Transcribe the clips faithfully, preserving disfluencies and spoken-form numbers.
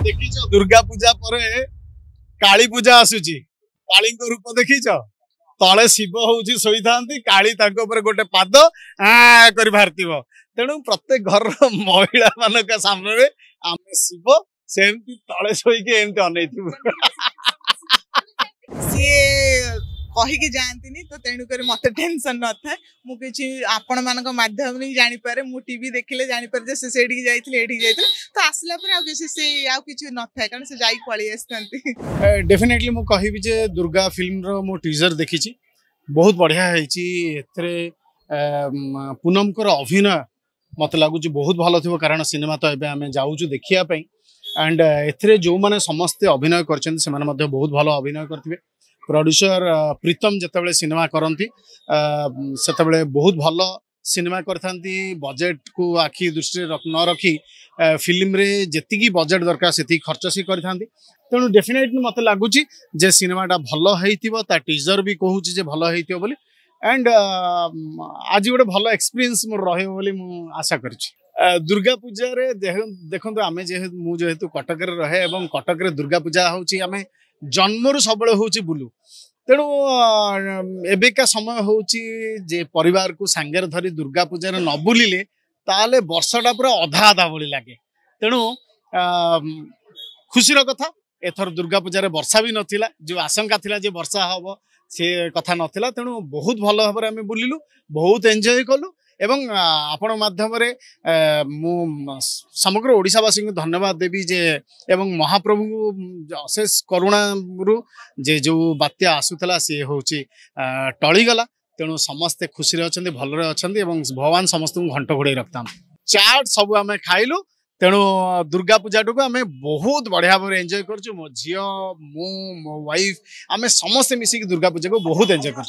देखिछ दुर्गा पूजा पर काली पूजा आसुची काली रूप देखिछ तले शिव हूँ शोई था काली गोटे पाद आ कर भारती तेणु प्रत्येक घर महिला मान सामने आम शिव सेमती तले शोक एमती अन सी कहीकि जाती तो तेणुक मत टेंशन न था मुझे आपण मान मध्यम जानी पारे मु टीवी देखिले जानी पारे से सेठी जाइथिले एठी जाइथिले तो आसला पर आ किसी से आ किछि न था कारण से जाई पळी आस्तंती डेफिनेटली मु कहिबि जे दुर्गा फिल्म रो मु टीजर देखिछि बहुत बढ़िया हेछि एथरे पूनम कर अभिनय मत लगुच बहुत भलो थिबो कारण सिनेमा तो एबे आमे जाउछु देखिया पई एंड एथरे जो माने समस्त अभिनय करछन से माने मध्ये बहुत भलो अभिनय करथिबे प्रोड्यूसर प्रीतम जितेबाला सिनेमा करती से बहुत भल सिनेमा करथांती बजेट को आखि दृष्टि न रखी फिल्म रे जेतिकी बजेट दरकार से खर्च सी करथांती तेणु डेफिनेटली मत लगुच जे सिनेमाटा भल होइतिबो ता टीजर भी कहूँ जे भल होइतिबो बोली एंड आज गोटे भल एक्सपीरियंस मोर रहिबो बोली मु आशा करछि। दुर्गा पूजा रे देखो आमे जेहेतु मु जेहेतु कटक रे रहे एवं कटक रे दुर्गा पूजा होउछि आमे जन्मरू सब हूँ बुलू तेणु एबिका समय हूँ जे परिवार को सांगे धरी दुर्गा पूजा न बुलिले ताले वर्षटा पूरा अधा अधा भली लगे तेणु खुशीर कथा एथर दुर्गा पूजा वर्षा भी नथिला जो आशंका थिला जे वर्षा हम से कथा नथिला तेणु बहुत भल भाव आम बुलिलु बहुत एंजॉय कलु एवं आपण माध्यम मु समग्र ओडिशावासी को धन्यवाद देवी जे एवं महाप्रभु अशेष करुणा जे जो बात्या आसुला सी हूँ टलीगला तेणु समस्ते खुशी अच्छा भलरे अच्छा भगवान समस्त घंट घोड़े रखता चाट सब आम खाइलु तेणु दुर्गा पूजा को आम बहुत बढ़िया भाव एंजॉय कर मो झी मु मो वाइफ आम समस्ते मिसिक दुर्गा पूजा को बहुत एंजॉय कर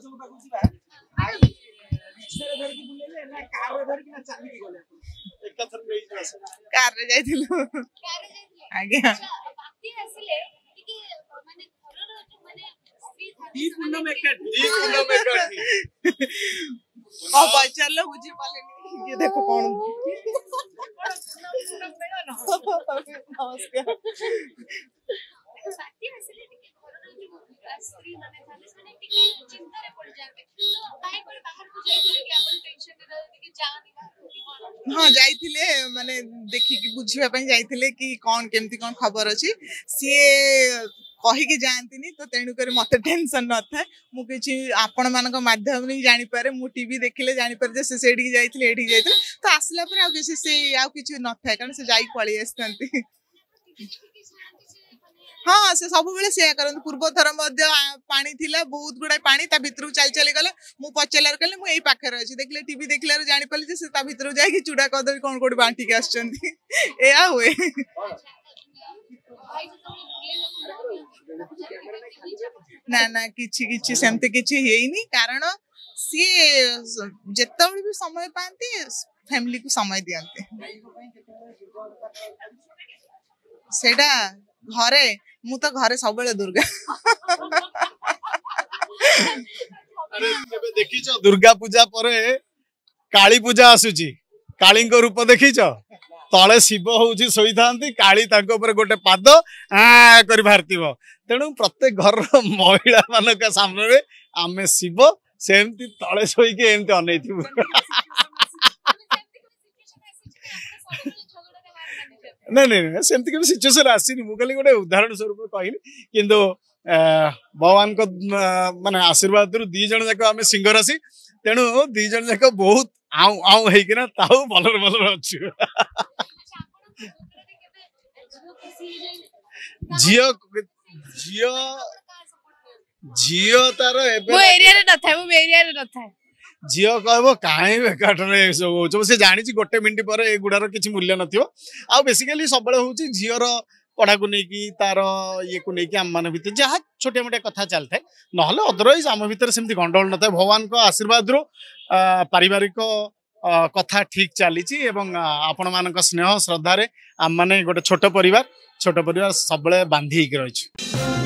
कार रे जाइथिलु आज्ञा दी पूनम एकाठी दी पूनम एकाठी आ बच्चा लोग बुझी पाले नहीं ये देखो कौन नमस्कार बाकी हसले टिके घर जो स्त्री माने थाने माने टिके चिंता रे पड़ जाबे तो काहे पर बाहर को जाइले कि अपन टेंशन रे टिके जानी बाहर हां जाइथिले माने देखि कि बुझिबा पई जाइथिले कि कोन केमती कोन खबर अछि सिए कहीकि जाती तो तेणुक मत टेंशन न था मुझे आपण मान मध्यम जानी पारे मु टीवी देखिले जानी पारे से सेठी जाइथिले एठी जाइथिले तो आसला पर आ किसी से आ किछि न था कारण से जाई पळी आस्तंती हाँ से सब बेले से करन पूर्व थर मध्य पानी थिला बहुत गुडा पानी ता भितरु चल चली गले मु पचलार कले मु एई पाखर अछि देखले टीवी देखलार जानि पले जे से ता भितरु जाई कि चूड़ा कदली कोन कोड बांटी के आछंती एया होए ना ना किछि किछि सेमते किछि हेइनी कारण सी जेतबे भी समय पांती फैमिली को समय दियंते सेडा घरे मु तो घरे सब बेले दुर्गा अरे केबे देखिछ दुर्गा पूजा पर काली पूजा आसुची काली रूप देखिछ तले शिव हूँ शोई था काली गोटे पाद आ कर भारती तेणु प्रत्येक घर महिला मान सामने आम शिव सेमती तले शोक एमती अन नहीं नहीं सेमती कभी सिचुएशन आसीनी मु खाली गोटे उदाहरण स्वरूप कहली किंतु भगवान को माने आशीर्वाद दी जन जाक आम सिंह राशि तेणु दी जन जाक बहुत आउ आउ होना ताऊ भलर भलर अच्छु झियो झियो झियो तार वो एरिया रे न था वो एरिया रे न था झील कह कहीं बेकार सब से जानी गोटे मिनट पर एगुड़ार किसी मूल्य नथिबो आ बेसिकली सब हूँ झीर पढ़ा को लेकिन तार ये को लेकिन आम मान भर जहाँ छोटे मोटे कथा चलता है ना अदरवाइज आम भर सेमती गंडगोल न था भगवान को आशीर्वाद रू पारिवारिक कथा ठीक चली आपण मान स्नेह श्रद्धार आम मैंने गोटे छोट परिवार छोट परिवार सब बांधी रही।